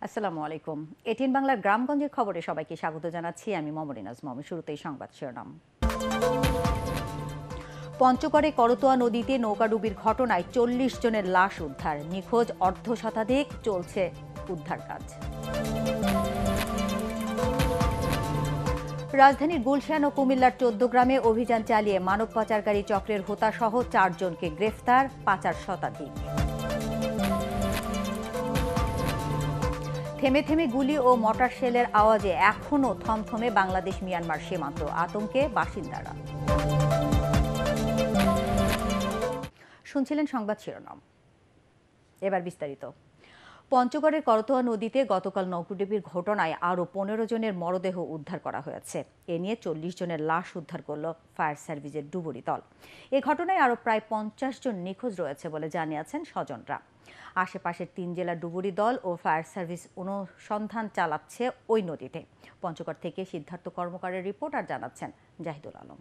আসসালামু আলাইকুম। এটিএন বাংলার গ্রামগঞ্জের খবরে সবাইকে স্বাগত জানাচ্ছি। আমি mamrinaz। শুরুতেই সংবাদ শিরোনাম। পঞ্চগড়ে করতোয়া নদীতে নৌকাডুবির ঘটনায় ৪০ জনের লাশ উদ্ধার, নিখোঁজ অর্ধশতাধিক, চলছে উদ্ধার কাজ। রাজধানীর গুলশান ও কুমিল্লার ১৪ গ্রামে অভিযান চালিয়ে মানব পাচারকারী চক্রের হোতাসহ ৪ জনকে গ্রেফতার, পাচার শতাধিক। থেমে থেমে গুলি ও মর্টার শেলের আওয়াজে এখনও থমথমে বাংলাদেশ মিয়ানমার সীমান্ত, আতঙ্কে বাসিন্দারা। শুনছিলেন সংবাদ শিরোনাম, এবার বিস্তারিত। পঞ্চগড়ের করতোয়া নদীতে গতকাল নৌকাডুবির ঘটনায় আরও ১৫ জনের মরদেহ উদ্ধার করা হয়েছে। এ নিয়ে ৪০ জনের লাশ উদ্ধার করল ফায়ার সার্ভিসের ডুবুরি দল। এ ঘটনায় আরও প্রায় ৫০ জন নিখোঁজ রয়েছে বলে জানিয়েছেন স্বজনরা। আশেপাশের ৩ জেলার ডুবুরি দল ও ফায়ার সার্ভিস অনুসন্ধান চালাচ্ছে ওই নদীতে। পঞ্চগড় থেকে সিদ্ধার্থ কর্মকারের রিপোর্ট আর জানাচ্ছেন জাহিদুল আলম।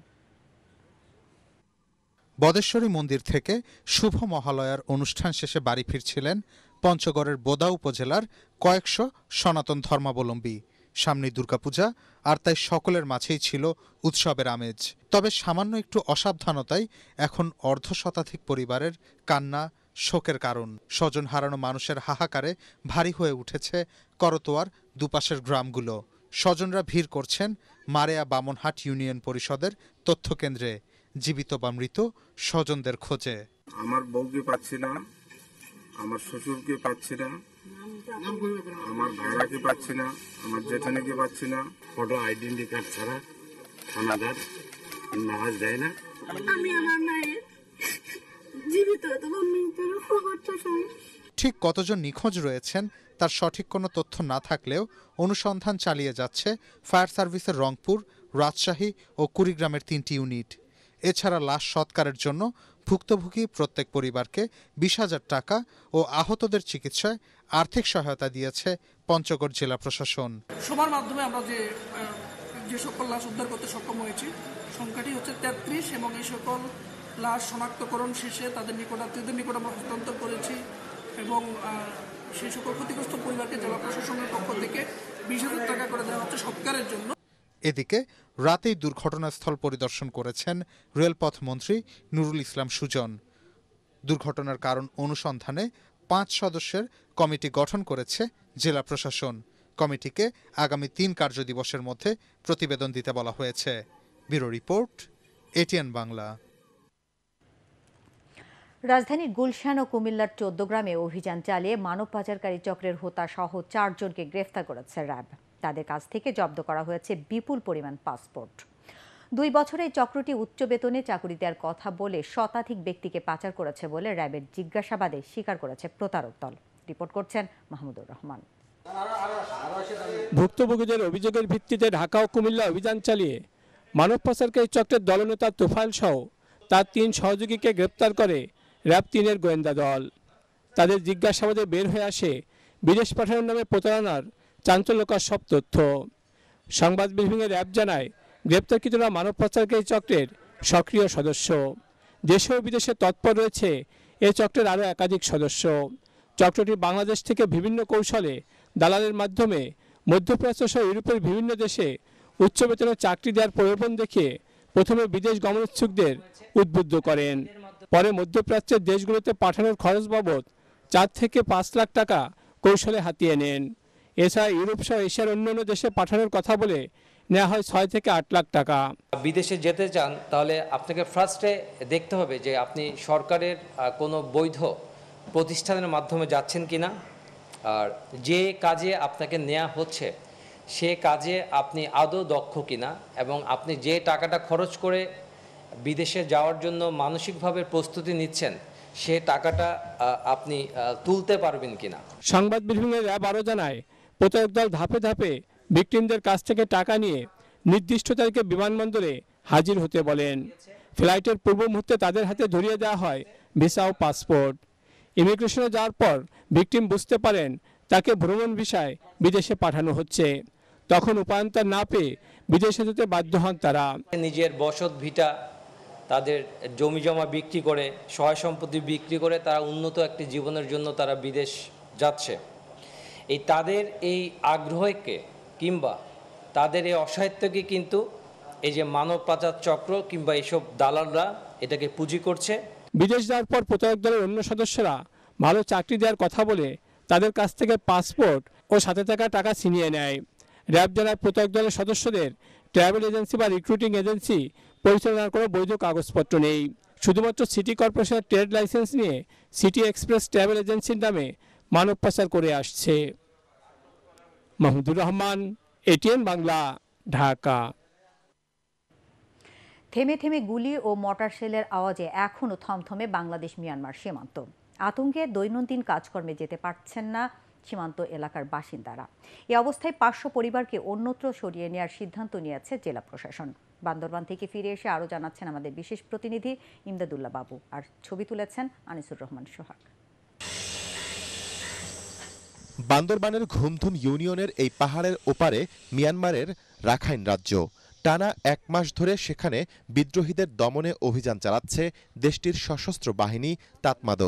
বদেশ্বরী মন্দির থেকে শুভ মহালয়ার অনুষ্ঠান শেষে বাড়ি ফিরছিলেন পঞ্চগড়ের বোদা উপজেলার কয়েকশো সনাতন ধর্মাবলম্বী। সামনে দুর্গাপূজা, আর তাই সকলের মাঝেই ছিল উৎসবের আমেজ। তবে সামান্য একটু অসাবধানতাই এখন অর্ধশতাধিক পরিবারের কান্না, শোকের কারণ। স্বজন হারানো মানুষের হাহাকারে ভারী হয়ে উঠেছে করতোয়ার দুপাশের গ্রামগুলো। স্বজনরা ভিড় করছেন মারেয়া বামনহাট ইউনিয়ন পরিষদের তথ্যকেন্দ্রে, জীবিত বা মৃত স্বজনদের খোঁজে। আমার বউকে পাচ্ছি না, আমার শ্বশুরকে পাচ্ছি না, আমার ভাড়াকে পাচ্ছি না, আমার জেঠানিকে পাচ্ছি না। ফটো আইডেন্টি কার্ড ছাড়া থানাদার নামাজ দেয় না। আমি আমার মায়ের জীবিত অথবা মৃত্যুর খবরটা শুনি। ঠিক কতজন নিখোঁজ রয়েছেন তার সঠিক কোনো তথ্য না থাকলেও অনুসন্ধান চালিয়ে যাচ্ছে ফায়ার সার্ভিসের রংপুর, রাজশাহী ও কুড়িগ্রামের ৩টি ইউনিট। এছাড়া লাশ সৎকারের জন্য ভুক্তভোগী প্রত্যেক পরিবারকে ২০,০০০ টাকা ও আহতদের চিকিৎসায় আর্থিক সহায়তা দিয়েছে পঞ্চগড় জেলা প্রশাসন। সবার মাধ্যমে আমরা যে সকল লাশ উদ্ধার করতে সক্ষম হয়েছি সংখ্যাটি হচ্ছে ৩৩, এবং এই সকল লাশ শনাক্তকরণ শেষে তাদের নিকটাত্মীয়দের নিকট আমরা হস্তান্তর করেছি, এবং সেই সকল ক্ষতিগ্রস্ত পরিবারকে জেলা প্রশাসনের পক্ষ থেকে ২০,০০০ টাকা করে দেওয়া হচ্ছে সৎকারের জন্য। এদিকে রাতেই দুর্ঘটনাস্থল পরিদর্শন করেছেন রেলপথ মন্ত্রী নুরুল ইসলাম সুজন। দুর্ঘটনার কারণ অনুসন্ধানে ৫ সদস্যের কমিটি গঠন করেছে জেলা প্রশাসন। কমিটিকে আগামী ৩ কার্যদিবসের মধ্যে প্রতিবেদন দিতে বলা হয়েছে। Bureau report, ATN Bangla. রাজধানীর গুলশান ও কুমিল্লার ১৪ গ্রামে অভিযান চালিয়ে মানব পাচারকারী চক্রের হোতাসহ ৪ জনকে গ্রেফতার করেছে র্যাব। তাদের কাছ থেকে জব্দ করা হয়েছে বিপুল পরিমাণ পাসপোর্ট। ২ বছরে এই চক্রটি উচ্চ বেতনে চাকুরি দেওয়ার কথা বলে শতাধিক ব্যক্তিকে পাচার করেছে বলে র্যাবের জিজ্ঞাসাবাদে স্বীকার করেছে প্রতারক দল। রিপোর্ট করছেন মাহমুদুর রহমান। ভুক্তভোগীদের অভিযোগের ভিত্তিতে ঢাকা ও কুমিল্লা অভিযান চালিয়ে মানব পাচারকারী চক্রের দলনেতা তোফায়েল সহ তার ৩ সহযোগীকে গ্রেপ্তার করে র্যাব ৩-এর গোয়েন্দা দল। তাদের জিজ্ঞাসাবাদে বের হয়ে আসে বিদেশ পাঠানোর নামে প্রতারণার চাঞ্চল্যকর সব তথ্য। সংবাদ ব্রিফিংয়ে র্যাব জানায়, গ্রেপ্তারকৃতরা মানব পাচারকারী চক্রের সক্রিয় সদস্য। দেশে ও বিদেশে তৎপর রয়েছে এ চক্রের আরও একাধিক সদস্য। চক্রটি বাংলাদেশ থেকে বিভিন্ন কৌশলে দালালের মাধ্যমে মধ্যপ্রাচ্য সহ ইউরোপের বিভিন্ন দেশে উচ্চ বেতনে চাকরি দেওয়ার প্রলোভন দেখিয়ে প্রথমে বিদেশ গমনোচ্ছুকদের উদ্বুদ্ধ করেন। পরে মধ্যপ্রাচ্যের দেশগুলোতে পাঠানোর খরচ বাবদ ৪ থেকে ৫ লাখ টাকা কৌশলে হাতিয়ে নেন। এছাড়া ইউরোপ সহ এশিয়ার অন্যান্য দেশে পাঠানোর কথা বলে নেওয়া হয় ৬ থেকে ৮ লাখ টাকা। বিদেশে যেতে চান তাহলে আপনাকে ফার্স্টে দেখতে হবে যে আপনি সরকারের কোনো বৈধ প্রতিষ্ঠানের মাধ্যমে যাচ্ছেন কিনা, আর যে কাজে আপনাকে নেওয়া হচ্ছে সে কাজে আপনি আদৌ দক্ষ কিনা, এবং আপনি যে টাকাটা খরচ করে বিদেশে যাওয়ার জন্য মানসিকভাবে প্রস্তুতি নিচ্ছেন সে টাকাটা আপনি তুলতে পারবেন কিনা। সংবাদ ব্রিফিংয়ে র্যাব আরও জানায়, প্রতারক দল ধাপে ধাপে ভিকটিমদের কাছ থেকে টাকা নিয়ে নির্দিষ্ট তারিখে বিমানবন্দরে হাজির হতে বলেন। ফ্লাইটের পূর্ব মুহূর্তে তাদের হাতে ধরিয়ে দেওয়া হয় ভিসা ও পাসপোর্ট। ইমিগ্রেশনে যাওয়ার পর ভিকটিম বুঝতে পারেন তাকে ভ্রমণ ভিসায় বিদেশে পাঠানো হচ্ছে। তখন উপায়ন্তর না পেয়ে বিদেশে যেতে বাধ্য হন তারা। নিজের বসত ভিটা, তাদের জমি জমা বিক্রি করে, সহায় সম্পত্তি বিক্রি করে তারা উন্নত একটি জীবনের জন্য তারা বিদেশ যাচ্ছে। তাদের এই আগ্রহকে কিংবা তাদের এই অসাহিত্যকে কিন্তু এই যে মানব পাচার চক্র কিংবা এইসব দালালরা এটাকে পুঁজি করছে। বিদেশ যাওয়ার পর প্রতারক দলের অন্য সদস্যরা ভালো চাকরি দেওয়ার কথা বলে তাদের কাছ থেকে পাসপোর্ট ও সাথে থাকা টাকা ছিনিয়ে নেয়। র্যাব জানায় প্রতারক দলের সদস্যদের ট্রাভেল এজেন্সি বা রিক্রুটিং এজেন্সি পরিচালনার কোনো বৈধ কাগজপত্র নেই। শুধুমাত্র সিটি কর্পোরেশনের ট্রেড লাইসেন্স নিয়ে সিটি এক্সপ্রেস ট্রাভেল এজেন্সির নামে মানব পাচার করে আসছে। মাহমুদুর রহমান, ATN বাংলা, ঢাকা। থেমে থেমে গুলি ও মর্টার শেলের আওয়াজে এখনও থমথমে বাংলাদেশ মিয়ানমার সীমান্ত। আতঙ্কে দৈনন্দিন কাজকর্মে যেতে পারছেন না সীমান্ত এলাকার বাসিন্দারা। এই অবস্থায় 500 পরিবারকে অন্যত্র সরিয়ে নেওয়ার সিদ্ধান্ত নিয়েছে জেলা প্রশাসন। বান্দরবান থেকে ফিরে এসে আরও জানাচ্ছেন আমাদের বিশেষ প্রতিনিধি ইমদাদুল্লাহ বাবু, আর ছবি তুলেছেন আনিসুর রহমান সোহাগ। বান্দরবানের ঘুমধুম ইউনিয়নের এই পাহাড়ের ওপারে মিয়ানমারের রাখাইন রাজ্য। টানা 1 মাস ধরে সেখানে বিদ্রোহীদের দমনে অভিযান চালাচ্ছে দেশটির সশস্ত্র বাহিনী তাতমাদো।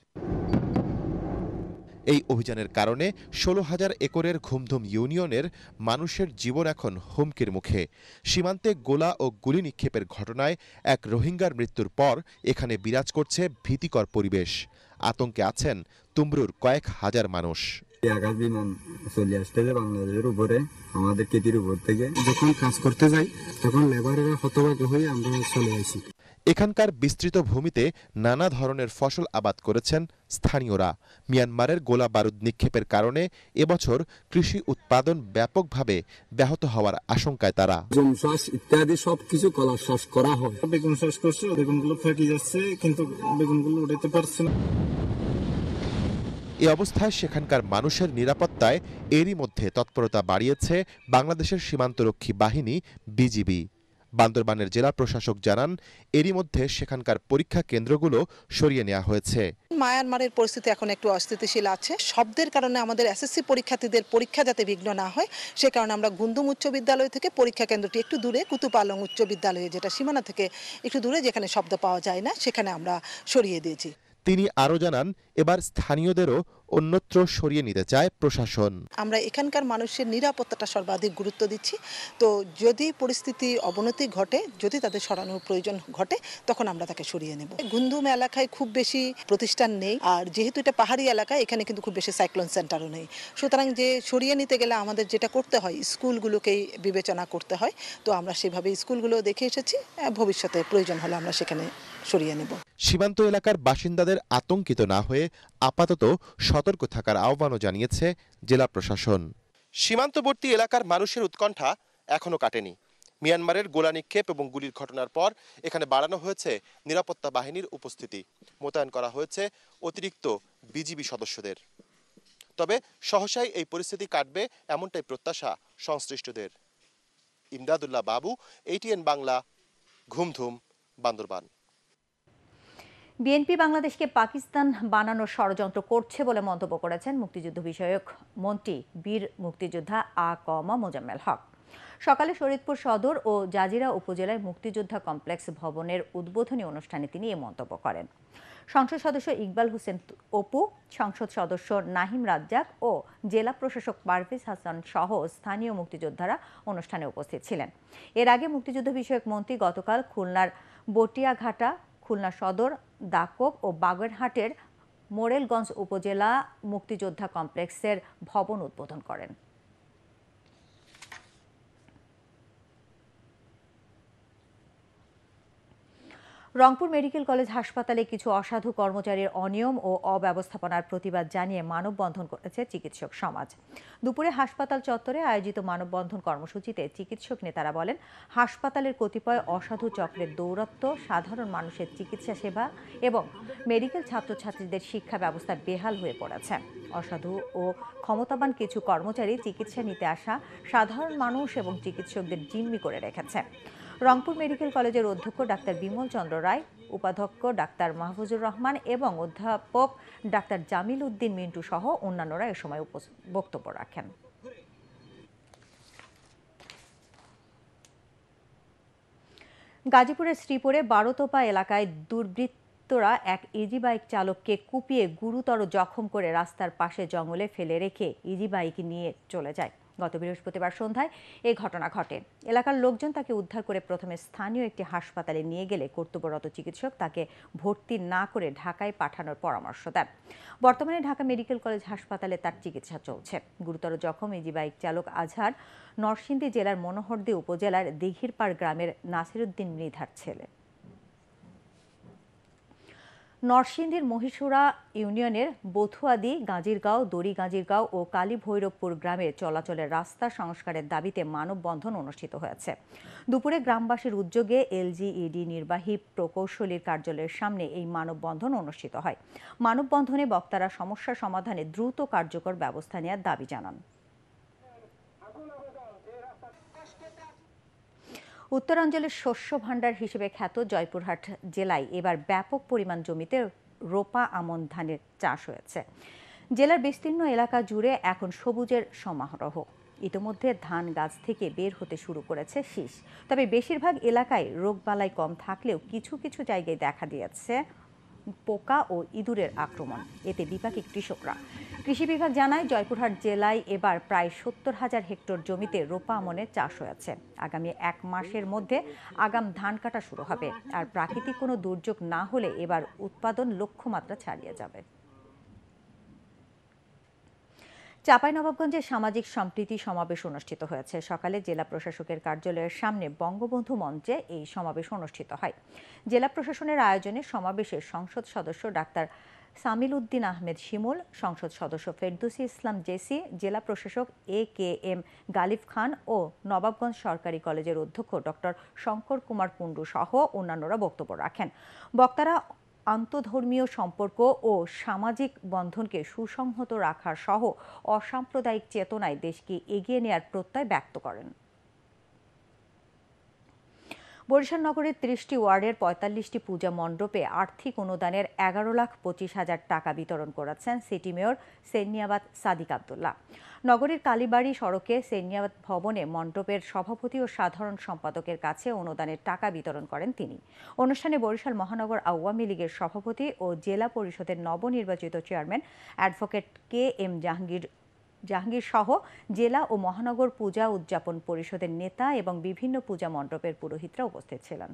এই অভিযানের কারণে 16,000 একরের ঘুমধুম ইউনিয়নের মানুষের জীবন এখন হুমকির মুখে। সীমান্তে গোলা ও গুলি নিক্ষেপের ঘটনায় এক রোহিঙ্গার মৃত্যুর পর এখানে বিরাজ করছে ভীতিকর পরিবেশ। আতঙ্কে আছেন তুমরুর কয়েক হাজার মানুষ। আকাশ বিমান চলে আসতেছে বাংলাদেশের উপরে, আমাদের কেতির উপর থেকে। যখন কাজ করতে যাই তখন লেবারেরা হতবাক হয়ে আমরা চলে আসি। এখানকার বিস্তৃত ভূমিতে নানা ধরনের ফসল আবাদ করেছেন স্থানীয়রা। মিয়ানমারের গোলা বারুদ নিক্ষেপের কারণে এবছর কৃষি উৎপাদন ব্যাপকভাবে ব্যাহত হওয়ার আশঙ্কায় তারা। জুম চাষ ইত্যাদি সবকিছু কলা চাষ করা হয়। বেগুন চাষ করছে, বেগুনগুলো ফেটে যাচ্ছে, কিন্তু বেগুনগুলো উঠাতে পারছে না। এ অবস্থায় সেখানকার মানুষের নিরাপত্তায় এরই মধ্যে তৎপরতা বাড়িয়েছে বাংলাদেশের সীমান্তরক্ষী বাহিনী বিজিবি। বান্দরবানের জেলা প্রশাসক জানান, এরই মধ্যে সেখানকার পরীক্ষা কেন্দ্রগুলো সরিয়ে নেওয়া হয়েছে। মায়ানমারের পরিস্থিতি এখন একটু অস্থিতিশীল আছে। শব্দের কারণে আমাদের এসএসসি পরীক্ষার্থীদের পরীক্ষা যাতে বিঘ্ন না হয় সে কারণে আমরা গুন্দুম উচ্চ বিদ্যালয় থেকে পরীক্ষা কেন্দ্রটি একটু দূরে কুতুপালং উচ্চ বিদ্যালয়ে, যেটা সীমানা থেকে একটু দূরে, যেখানে শব্দ পাওয়া যায় না, সেখানে আমরা সরিয়ে দিয়েছি। তিনি আরও জানান, এবার স্থানীয়দেরও অন্যত্র সরিয়ে নিতে চায় প্রশাসন। আমরা এখানকার মানুষের নিরাপত্তাটা সর্বাধিক গুরুত্ব দিচ্ছি। তো যদি পরিস্থিতি অবনতি ঘটে, যদি তাদের সরানোর প্রয়োজন ঘটে, তখন আমরা তাকে সরিয়ে নেব। গুন্দুম এলাকায় খুব বেশি প্রতিষ্ঠান নেই, আর যেহেতু এটা পাহাড়ি এলাকা, এখানে কিন্তু খুব বেশি সাইক্লোন সেন্টারও নেই। সুতরাং যে সরিয়ে নিতে গেলে আমাদের যেটা করতে হয়, স্কুলগুলোকেই বিবেচনা করতে হয়। তো আমরা সেভাবে স্কুলগুলো দেখে এসেছি। ভবিষ্যতে প্রয়োজন হলে আমরা সেখানে সরিয়ে নেব। সীমান্ত এলাকার বাসিন্দাদের আতঙ্কিত না হয়ে আপাতত সতর্ক থাকার আহ্বানও জানিয়েছে জেলা প্রশাসন। সীমান্তবর্তী এলাকার মানুষের উৎকণ্ঠা এখনো কাটেনি। মিয়ানমারের গোলা নিক্ষেপ এবং গুলির ঘটনার পর এখানে বাড়ানো হয়েছে নিরাপত্তা বাহিনীর উপস্থিতি, মোতায়েন করা হয়েছে অতিরিক্ত বিজিবি সদস্যদের। তবে সহসাই এই পরিস্থিতি কাটবে এমনটাই প্রত্যাশা সংশ্লিষ্টদের। ইমদাদুল্লাহ বাবু, ATN বাংলা, ঘুমধুম, বান্দরবান। বিএনপি বাংলাদেশকে পাকিস্তান বানানোর ষড়যন্ত্র করছে বলে মন্তব্য করেছেন মুক্তিযুদ্ধ বিষয়ক মন্ত্রী বীর মুক্তিযোদ্ধা আ.ক.ম মোজাম্মেল হক। সকালে ফরিদপুর সদর ও জাজিরা উপজেলায় মুক্তিযোদ্ধা কমপ্লেক্স ভবনের উদ্বোধনী অনুষ্ঠানে তিনি এ মন্তব্য করেন। সংসদ সদস্য ইকবাল হোসেন অপু, সংসদ সদস্য নাহিম রাজ্জাক ও জেলা প্রশাসক পারভেজ হাসান সহ স্থানীয় মুক্তিযোদ্ধারা অনুষ্ঠানে উপস্থিত ছিলেন। এর আগে মুক্তিযুদ্ধ বিষয়ক মন্ত্রী গতকাল খুলনার বটিয়াঘাটা, খুলনা সদর, দাকব ও বাগেরহাটের মোরেলগঞ্জ উপজেলা মুক্তিযোদ্ধা কমপ্লেক্সের ভবন উদ্বোধন করেন। রংপুর মেডিকেল কলেজ হাসপাতালে কিছু অসাধু কর্মচারীর অনিয়ম ও অব্যবস্থাপনার প্রতিবাদ জানিয়ে মানববন্ধন করেছে চিকিৎসক সমাজ। দুপুরে হাসপাতাল চত্বরে আয়োজিত মানববন্ধন কর্মসূচিতে চিকিৎসক নেতারা বলেন, হাসপাতালের কতিপয় অসাধু চক্রের দৌরাত্ম্য সাধারণ মানুষের চিকিৎসা সেবা এবং মেডিকেল ছাত্রছাত্রীদের শিক্ষা ব্যবস্থা বেহাল হয়ে পড়েছে। অসাধু ও ক্ষমতাবান কিছু কর্মচারী চিকিৎসা নিতে আসা সাধারণ মানুষ এবং চিকিৎসকদের জিম্মি করে রেখেছে। রংপুর মেডিকেল কলেজের অধ্যক্ষ ডাক্তার বিমল চন্দ্র রায়, উপাধ্যক্ষ ডাক্তার মাহফুজুর রহমান এবং অধ্যাপক ডাক্তার জামিল উদ্দিন মিন্টু সহ অন্যান্যরা এ সময় বক্তব্য রাখেন। গাজীপুরের শ্রীপুরে বারোতোপা এলাকায় দুর্বৃত্ত দুর্বৃত্তরা এক ইজি বাইক চালককে কুপিয়ে গুরুতর জখম করে রাস্তার পাশে জঙ্গলে ফেলে রেখে ইজি বাইক নিয়ে চলে যায়। গত বৃহস্পতিবার সন্ধ্যায় এই ঘটনা ঘটে। এলাকার লোকজন তাকে উদ্ধার করে প্রথমে স্থানীয় একটি হাসপাতালে নিয়ে গেলে কর্তব্যরত চিকিৎসক তাকে ভর্তি না করে ঢাকায় পাঠানোর পরামর্শ দেন। বর্তমানে ঢাকা মেডিকেল কলেজ হাসপাতালে তার চিকিৎসা চলছে। গুরুতর জখম ইজি বাইক চালক আজহার নরসিংদী জেলার মনোহরদী উপজেলার দিঘিরপাড় গ্রামের নাসিরউদ্দিন মৃধার ছেলে। নরসিংদীর মহিষুরা ইউনিয়নের বথুয়াদি, গাজীরগাঁও, দড়ি গাজীরগাঁও ও কালীভৈরবপুর গ্রামের চলাচলের রাস্তা সংস্কারের দাবিতে মানববন্ধন অনুষ্ঠিত হয়েছে। দুপুরে গ্রামবাসীর উদ্যোগে এলজিইডি নির্বাহী প্রকৌশলীর কার্যালয়ের সামনে এই মানববন্ধন অনুষ্ঠিত হয়। মানববন্ধনে বক্তারা সমস্যা সমাধানে দ্রুত কার্যকর ব্যবস্থা নেওয়ার দাবি জানান। উত্তরাঞ্চলের শস্য ভাণ্ডার হিসেবে খ্যাত জয়পুরহাট জেলায় এবার ব্যাপক পরিমাণ জমিতে রোপা আমন ধানের চাষ হয়েছে। জেলার বিস্তীর্ণ এলাকা জুড়ে এখন সবুজের সমারোহ। ইতিমধ্যে ধান গাছ থেকে বের হতে শুরু করেছে শীষ। তবে বেশিরভাগ এলাকায় রোগবালাই কম থাকলেও কিছু কিছু জায়গায় দেখা দিয়েছে পোকা ও ইঁদুরের আক্রমণ। এতে বিপাকী কৃষকরা। কৃষি বিভাগ জানায়, জয়পুরহাট জেলায় এবার প্রায় 70,000 হেক্টর জমিতে রোপা আমনের চাষ হয়েছে। আগামী 1 মাসের মধ্যে আগাম ধান কাটা শুরু হবে। আর প্রাকৃতিক কোনো দুর্যোগ না হলে এবার উৎপাদন লক্ষ্যমাত্রা ছাড়িয়ে যাবে। চাঁপাইনবাবগঞ্জে সামাজিক সম্প্রীতি সমাবেশ অনুষ্ঠিত হয়েছে। সকালে জেলা প্রশাসকের কার্যালয়ের সামনে বঙ্গবন্ধু মঞ্চে এই সমাবেশ অনুষ্ঠিত হয়। জেলা প্রশাসনের আয়োজনে সমাবেশে সংসদ সদস্য ডাক্তার সামিল উদ্দিন আহমেদ শিমুল, সংসদ সদস্য ফেরদৌসী ইসলাম জেসি, জেলা প্রশাসক AKM গালিব খান ও নবাবগঞ্জ সরকারি কলেজের অধ্যক্ষ ডক্টর শঙ্কর কুমার কুণ্ডু সহ অন্যান্যরা বক্তব্য রাখেন। বক্তারা আন্তধর্মীয় সম্পর্ক ও সামাজিক বন্ধনকে সুসংহত রাখার সহ অসাম্প্রদায়িক চেতনায় দেশকে এগিয়ে নেয়ার প্রত্যয় ব্যক্ত করেন। বরিশাল নগরের 30টি ওয়ার্ডের 45টি পূজা মণ্ডপে আর্থিক অনুদানের 11,25,000 টাকা বিতরণ করেছেন সিটি মেয়র সেন্নিয়াবাদ সাদিক আব্দুল্লাহ। নগরীর কালীবাড়ি সড়কে সেন্নিয়াবাদ ভবনে মণ্ডপের সভাপতি ও সাধারণ সম্পাদকের কাছে অনুদানের টাকা বিতরণ করেন তিনি। অনুষ্ঠানে বরিশাল মহানগর আওয়ামী লীগের সভাপতি ও জেলা পরিষদের নবনির্বাচিত চেয়ারম্যান অ্যাডভোকেট KM জাহাঙ্গীর সহ জেলা ও মহানগর পূজা উদযাপন পরিষদের নেতা এবং বিভিন্ন পূজা মণ্ডপের পুরোহিতরা উপস্থিত ছিলেন।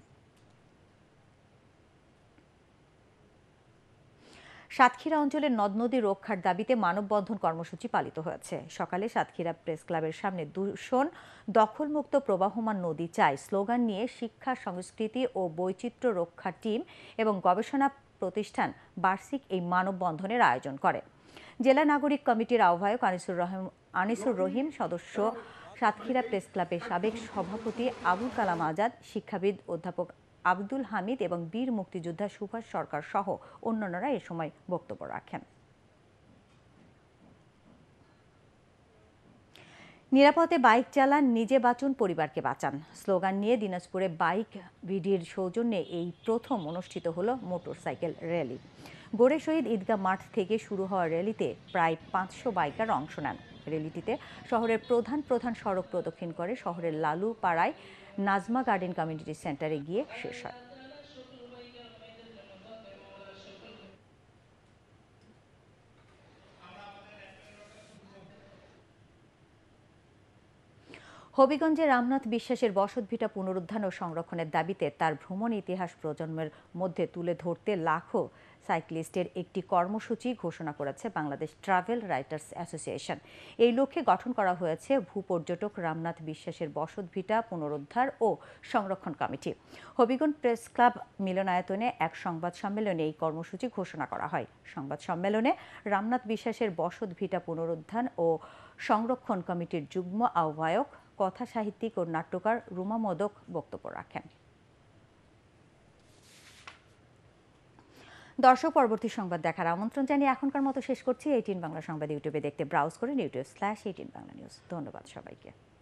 সাতক্ষীরা অঞ্চলের নদ নদী রক্ষার দাবিতে মানববন্ধন কর্মসূচি পালিত হয়েছে। সকালে সাতক্ষীরা প্রেস ক্লাবের সামনে দূষণ দখলমুক্ত প্রবাহমান নদী চাই স্লোগান নিয়ে শিক্ষা, সংস্কৃতি ও বৈচিত্র্য রক্ষা টিম এবং গবেষণা প্রতিষ্ঠান বার্ষিক এই মানববন্ধনের আয়োজন করে। জেলা নাগরিক কমিটির আহ্বায়ক আনিসুর রহিম, সদস্য সাতক্ষীরা প্রেস ক্লাবের সাবেক সভাপতি আবুল কালাম আজাদ, শিক্ষাবিদ অধ্যাপক আব্দুল হামিদ এবং বীর মুক্তিযোদ্ধা সুভাষ সরকার সহ অন্যান্যরা এ সময় বক্তব্য রাখেন। নিরাপদে বাইক চালান, নিজে বাঁচুন, পরিবারকে বাঁচান স্লোগান নিয়ে দিনাজপুরে বাইক ভিডির সৌজন্যে এই প্রথম অনুষ্ঠিত হলো মোটরসাইকেল র্যালি। গোড়ে শহীদ ঈদগাহ মাঠ থেকে শুরু হওয়া র্যালিতে প্রায় 500 বাইকার অংশ নেন। র্যালিটিতে শহরের প্রধান সড়ক প্রদক্ষিণ করে শহরের লালু পাড়ায় নাজমা গার্ডেন কমিউনিটি সেন্টারে গিয়ে শেষ হয়। হবিগঞ্জে রামনাথ বিশ্বাসের বসতভিটা পুনরুদ্ধার ও সংরক্ষণের দাবিতে তার ভ্রমণ ইতিহাস প্রজন্মের মধ্যে তুলে ধরতে লাখো সাইক্লিস্টের একটি কর্মসূচি ঘোষণা করেছে বাংলাদেশ ট্রাভেল রাইটার্স অ্যাসোসিয়েশন। এই লক্ষ্যে গঠন করা হয়েছে ভূপর্যটক রামনাথ বিশ্বাসের বসতভিটা পুনরুদ্ধার ও সংরক্ষণ কমিটি। হবিগঞ্জ প্রেস ক্লাব মিলনায়তনে এক সংবাদ সম্মেলনে এই কর্মসূচি ঘোষণা করা হয়। সংবাদ সম্মেলনে রামনাথ বিশ্বাসের বসতভিটা পুনরুদ্ধার ও সংরক্ষণ কমিটির যুগ্ম আহ্বায়ক, কথা সাহিত্যিক ও নাট্যকার রুমা মোদক বক্তব্য রাখেন। দর্শক, পরবর্তী সংবাদ দেখার আমন্ত্রণ জানিয়ে এখনকার মতো শেষ করছি। ATN বাংলা সংবাদ ইউটিউবে দেখতে ব্রাউজ করুন youtube/ATN Bangla News। ধন্যবাদ সবাইকে।